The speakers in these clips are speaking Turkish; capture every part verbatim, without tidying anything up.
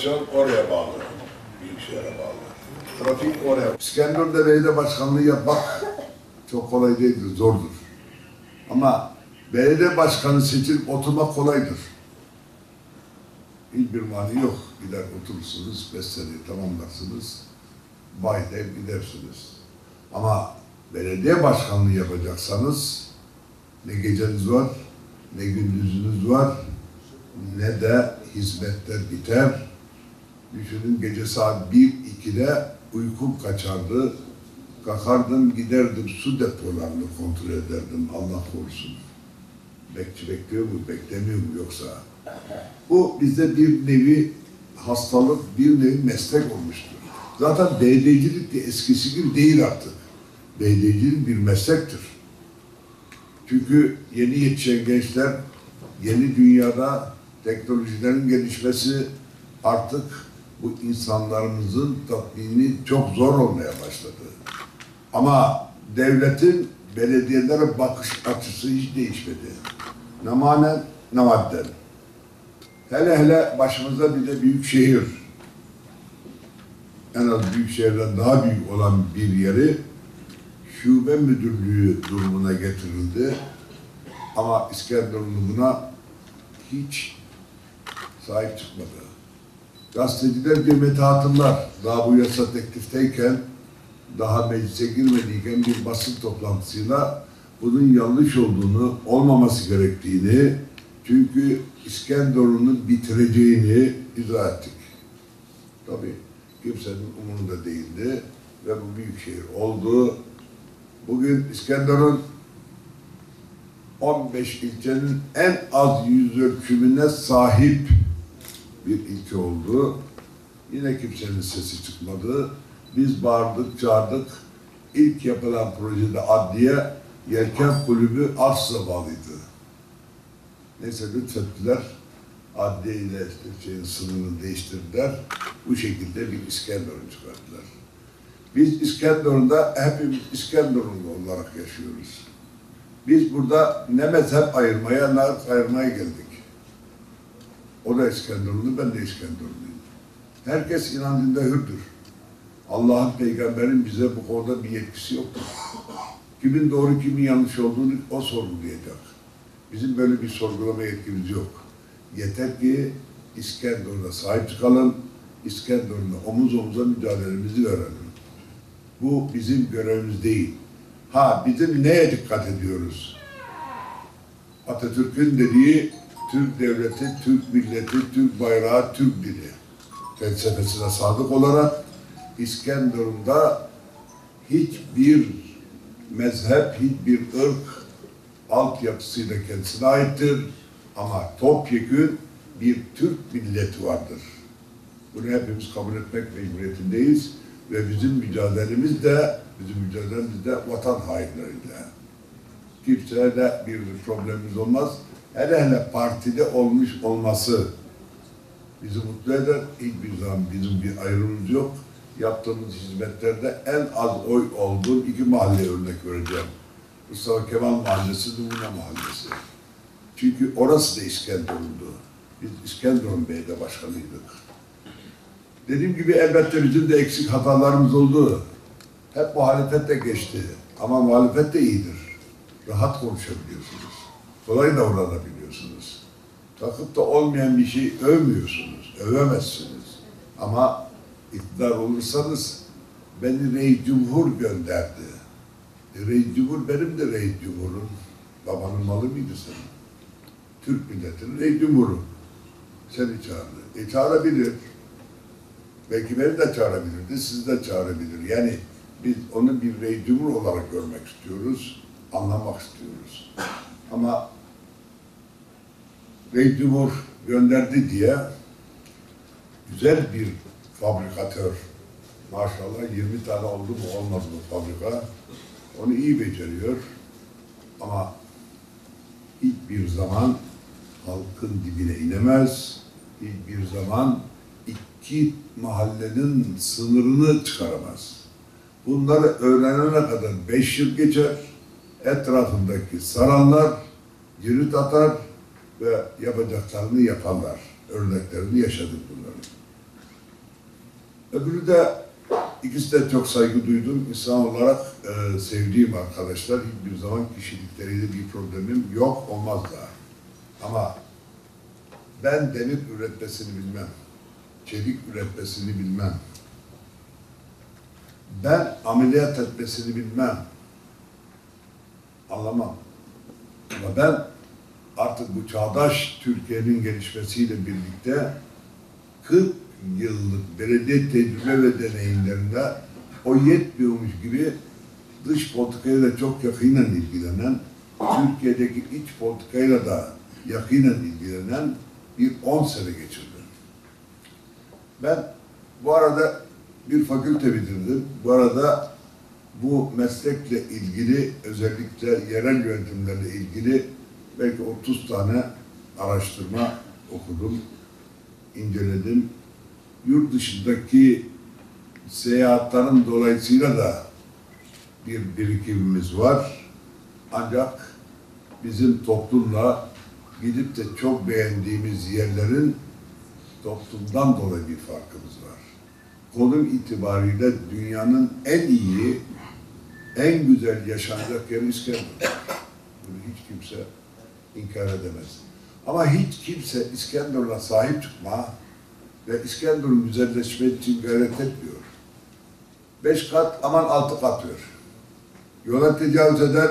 İstasyon oraya bağlı. Büyükşehir'e bağlı. Trafik oraya. İskenderun'da belediye başkanlığı yapmak çok kolay değildir, zordur. Ama belediye başkanı seçilip oturmak kolaydır. Hiçbir mani yok. Gider oturursunuz, beş seneyi tamamlarsınız, bayide gidersiniz. Ama belediye başkanlığı yapacaksanız ne geceniz var, ne gündüzünüz var, ne de hizmetler biter. Düşünün, gece saat bir ikide uykum kaçardı. Kalkardım, giderdim, su depolarını kontrol ederdim, Allah korusun. Bekçi bekliyor mu, beklemiyor mu yoksa? Bu bizde bir nevi hastalık, bir nevi meslek olmuştur. Zaten belediyecilik de eskisi gibi değil artık. Belediyecilik bir meslektir. Çünkü yeni yetişen gençler, yeni dünyada teknolojilerin gelişmesi artık bu insanlarımızın tatmini çok zor olmaya başladı. Ama devletin belediyelere bakış açısı hiç değişmedi. Ne manen ne madden. Hele hele başımızda bir de büyük şehir, en az büyük şehirden daha büyük olan bir yeri şube müdürlüğü durumuna getirildi. Ama İskenderunlu buna hiç sahip çıkmadı. Gazeteciler kıymeti hatırlar. Daha bu yasa teklifteyken, daha meclise girmediyken bir basın toplantısıyla bunun yanlış olduğunu, olmaması gerektiğini, çünkü İskenderun'u bitireceğini izah ettik. Tabii kimsenin umurunda değildi ve bu büyük şehir oldu. Bugün İskenderun on beş ilçenin en az yüz ölçümüne sahip bir ilçe oldu. Yine kimsenin sesi çıkmadı. Biz bağırdık, çağırdık. İlk yapılan projede adliye, Yelken Kulübü Arsız'a bağlıydı. Neyse lütfettiler. Adliye ile işte şeyin sınırını değiştirdiler. Bu şekilde bir İskenderun çıkarttılar. Biz İskenderun'da hepimiz İskenderunlu olarak yaşıyoruz. Biz burada ne mezhep ayırmaya, ne ırk ayırmaya geldik. O da İskenderunlu, ben de İskenderunluyum. Herkes inancında hürdür. Allah'ın, peygamberin bize bu konuda bir yetkisi yoktur. Kimin doğru, kimin yanlış olduğunu o sorgulayacak. Bizim böyle bir sorgulama yetkimiz yok. Yeter ki İskenderun'a sahip çıkalım, İskenderun'la omuz omuza mücadelemizi verelim. Bu bizim görevimiz değil. Ha, bizim neye dikkat ediyoruz? Atatürk'ün dediği Türk devleti, Türk milleti, Türk bayrağı, Türk dili felsefesine sadık olarak İskenderun'da hiçbir mezhep, hiçbir ırk altyapısıyla kendisine aittir. Ama topyekün bir Türk milleti vardır. Bunu hepimiz kabul etmek mecburiyetindeyiz ve bizim mücadelemiz de, bizim mücadelemiz de vatan hainleriyle. Kimseyle bir problemimiz olmaz. Hele hele partide olmuş olması bizi mutlu eder. Hiçbir zaman bizim bir ayrımımız yok. Yaptığımız hizmetlerde en az oy olduğum iki mahalleye örnek vereceğim. Mustafa Kemal Mahallesi, Numune Mahallesi. Çünkü orası da İskenderun'du. Biz İskenderun Belediye Başkanıydık. Dediğim gibi elbette bizim de eksik hatalarımız oldu. Hep muhalefetle geçti. Ama muhalefet de iyidir. Rahat konuşabiliyorsunuz. Kolay davranabiliyorsunuz. Takıp da olmayan bir şey övmüyorsunuz. Övemezsiniz. Ama iktidar olursanız beni Reis Cumhur gönderdi. E, Reis Cumhur benim de Reis Cumhur'um. Babanın malı mıydı senin? Türk milletinin Reis Cumhur'u. Seni çağırdı. E çağırabilir. Belki beni de çağırabilirdi, sizi de çağırabilir. Yani biz onu bir Reis Cumhur olarak görmek istiyoruz, anlamak istiyoruz. Ama Reis Cumhur gönderdi diye güzel bir fabrikatör, maşallah yirmi tane oldu mu olmadı mı fabrika, onu iyi beceriyor. Ama hiçbir zaman halkın dibine inemez, hiçbir zaman iki mahallenin sınırını çıkaramaz. Bunları öğrenene kadar beş yıl geçer, etrafındaki saranlar cirit atar ve yapacaklarını yaparlar. Örneklerini yaşadık bunların. Öbürü de, ikisi de çok saygı duydum. İnsan olarak e, sevdiğim arkadaşlar. Hiçbir zaman kişilikleriyle bir problemim yok, olmaz da. Ama ben demir üretmesini bilmem. Çelik üretmesini bilmem. Ben ameliyat etmesini bilmem. Anlamam. Ama ben artık bu çağdaş Türkiye'nin gelişmesiyle birlikte kırk yıllık belediye tecrübe ve deneyimlerinde o yetmiyormuş gibi dış politikayla da çok yakinen ilgilenen, Türkiye'deki iç politikayla da yakinen ilgilenen bir on sene geçirdim. Ben bu arada bir fakülte bitirdim. Bu arada bu meslekle ilgili, özellikle yerel yönetimlerle ilgili belki otuz tane araştırma okudum, inceledim. Yurt dışındaki seyahatlerin dolayısıyla da bir birikimimiz var. Ancak bizim toplumla gidip de çok beğendiğimiz yerlerin toplumdan dolayı bir farkımız var. Konum itibariyle dünyanın en iyi, en güzel yaşanacak yeri İskenderun. Bunu hiç kimse inkar edemez. Ama hiç kimse İskenderun'a sahip çıkma ve İskenderun güzelleşme için gayret etmiyor. Beş kat, aman altı kat diyor. Yola tecavüz eder,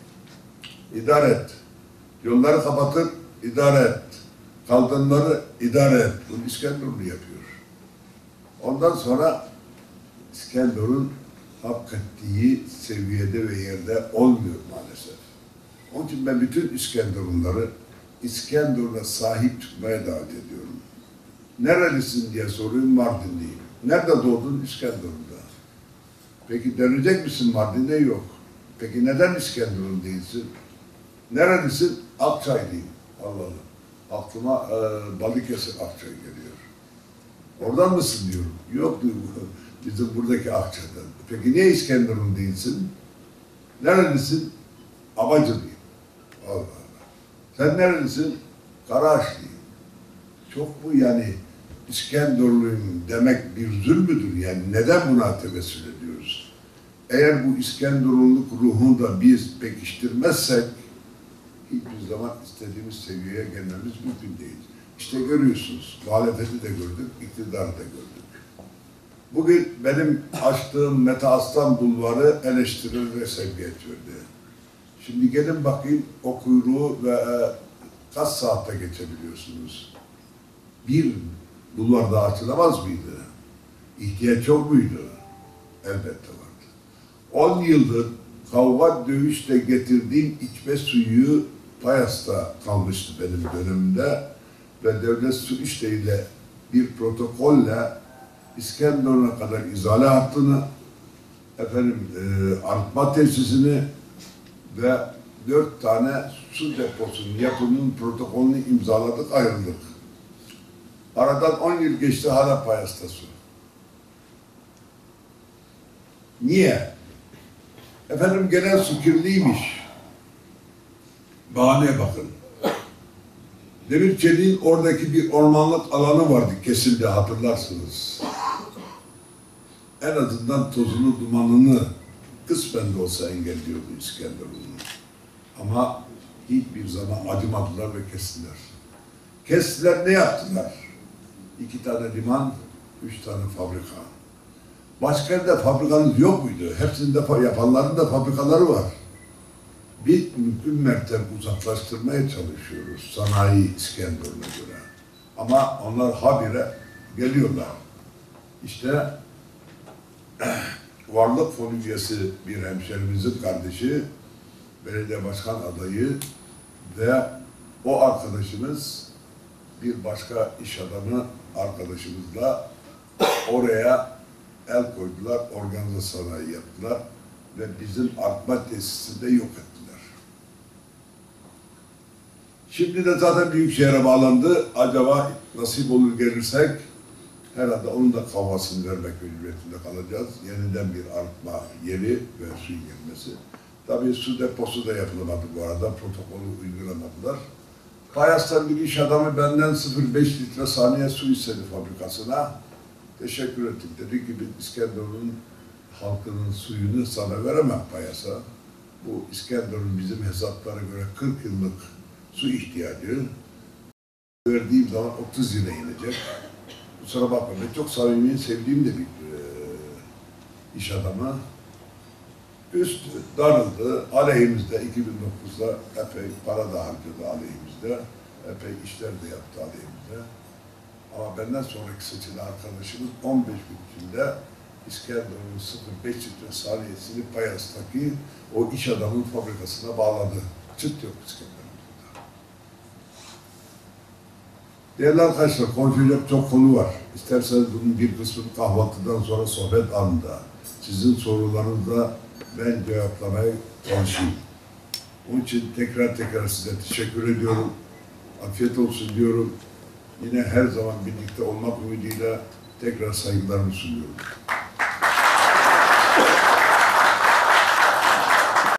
idare et. Yolları kapatır, idare et. Kaldırımları idare et. Bunu İskenderunlu yapıyor. Ondan sonra İskenderun hak ettiği seviyede ve yerde olmuyor maalesef. Onun için ben bütün İskenderunları İskenderun'a sahip çıkmaya davet ediyorum. Nerelisin diye soruyorum, Mardinliyim. Nerede doğdun? İskenderun'da. Peki dönecek misin Mardin'de? Yok. Peki neden İskenderun değilsin? Nerelisin? Akçaylıyım. Allah Allah. Aklıma e, Balıkesir Akçay geliyor. Oradan mısın diyorum. Yok diyor, bizim buradaki Akçay'dan. Peki niye İskenderun değilsin? Nerelisin? Abacılıyım. Allah Allah. Sen nerelisin? Karaağaçlıyım. Çok bu yani İskenderunluyum demek bir zulmüdür. Yani neden buna tevessül ediyoruz? Eğer bu İskenderunluk ruhunu da biz pekiştirmezsek hiçbir zaman istediğimiz seviyeye gelmemiz mümkün değil. İşte görüyorsunuz, muhalefeti de gördük, iktidarı da gördük. Bugün benim açtığım Mete Aslan Bulvarı eleştirir ve seviyet verdi. Şimdi gelin bakayım o kuyruğu ve e, kaç saatte geçebiliyorsunuz? Bir bulvarda açılamaz mıydı? İhtiyaç yok muydu? Elbette vardı. On yıldır kavga dövüşle getirdiğim içme suyu Payas'ta kalmıştı benim dönemimde ve devlet su işleriyle bir protokolle İskenderun'a kadar izale hattını, efendim e, arıtma tesisini ve dört tane su deposunun yapımının protokolünü imzaladık, ayrıldık. Aradan on yıl geçti, hala Payas'ta su. Niye? Efendim gelen su kirliymiş. Bahaneye bakın. Demir Çelik'in oradaki bir ormanlık alanı vardı, kesildi, hatırlarsınız. En azından tozunu, dumanını kısmen de olsa engelliyordu İskenderun'u. Ama hiçbir zaman acımadılar ve kestiler. Kestiler, ne yaptılar? İki tane liman, üç tane fabrika. Başka yerde fabrikanız yok muydu? Hepsinde yapanların da fabrikaları var. Biz mümkün mertebe uzaklaştırmaya çalışıyoruz sanayi İskenderun'a göre. Ama onlar habire geliyorlar. İşte Varlık Fonu üyesi bir hemşerimizin kardeşi, belediye başkan adayı ve o arkadaşımız bir başka iş adamı arkadaşımızla oraya el koydular, organize sanayi yaptılar ve bizim artma tesisinde yok ettiler. Şimdi de zaten Büyükşehir'e bağlandı. Acaba nasip olur gelirsek herhalde onun da kavgasını vermek mecburiyetinde kalacağız. Yeniden bir artma yeri ve suyun gelmesi. Tabii su deposu da yapılamadı bu arada. Protokolü uygulamadılar. Payas'tan bir iş adamı benden sıfır virgül beş litre saniye su istedi fabrikasına. Teşekkür ettim. Dedi ki İskenderun'un halkının suyunu sana veremem payasa. Bu İskenderun bizim hesaplara göre kırk yıllık su ihtiyacı. Verdiğim zaman otuz yıla inecek. Kusura bakma, ben çok samimi, sevdiğim de bir e, iş adamı. Üstü darıldı, aleyhimizde iki bin dokuzda epey para da harcadı aleyhimizde, epey işler de yaptı aleyhimizde. Ama benden sonraki seçilen arkadaşımız on beş gün içinde İskenderun'un sıfır virgül beş litre saniyesini Payas'taki o iş adamın fabrikasına bağladı. Çıt yok İskenderun'da. Değerli arkadaşlar, konuşacak çok konu var. İsterseniz bunun bir kısmını kahvaltıdan sonra sohbet anında, sizin sorularınızda ben cevaplamaya çalışayım. Onun için tekrar tekrar size teşekkür ediyorum. Afiyet olsun diyorum. Yine her zaman birlikte olmak umuduyla tekrar saygılarımı sunuyorum.